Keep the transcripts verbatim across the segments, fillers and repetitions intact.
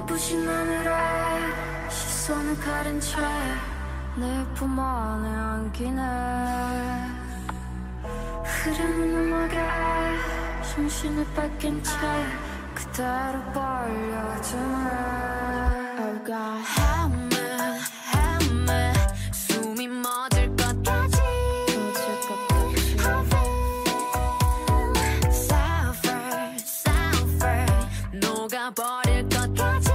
눈부신 하늘에 시선을 가린 채 내 품 안에 안기네 흐르는 음악에 정신을 뺏긴 채 그대로 빨려드네 Oh God help me help me 숨이 멎을 것 같지 멎을 것 같지 I feel suffer suffer 녹아버릴 것 같지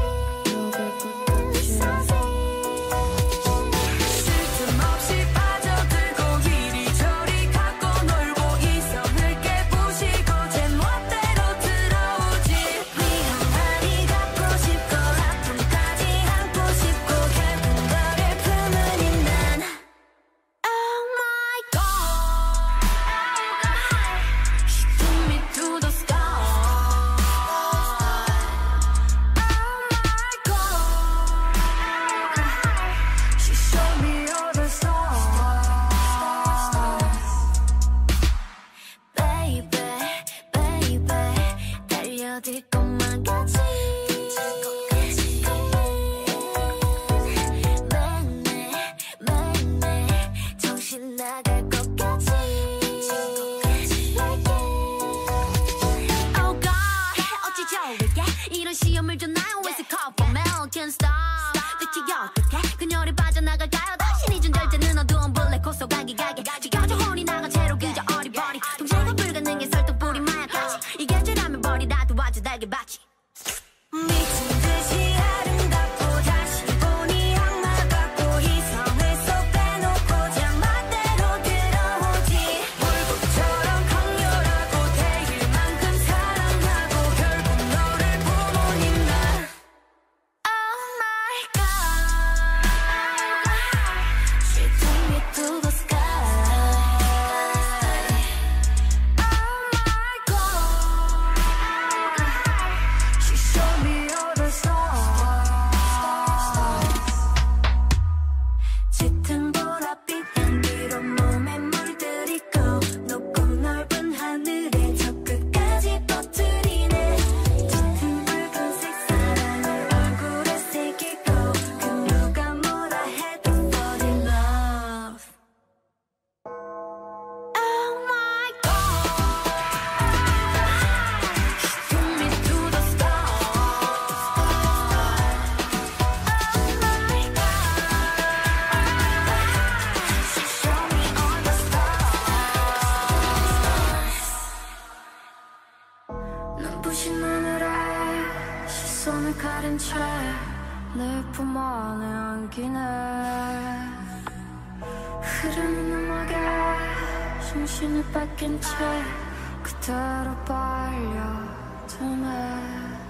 눈부신 하늘에 시선을 가린 채 내 품 안에 안기네 흐르는 음악에 정신을 뺏긴 채 그대로 빨려드네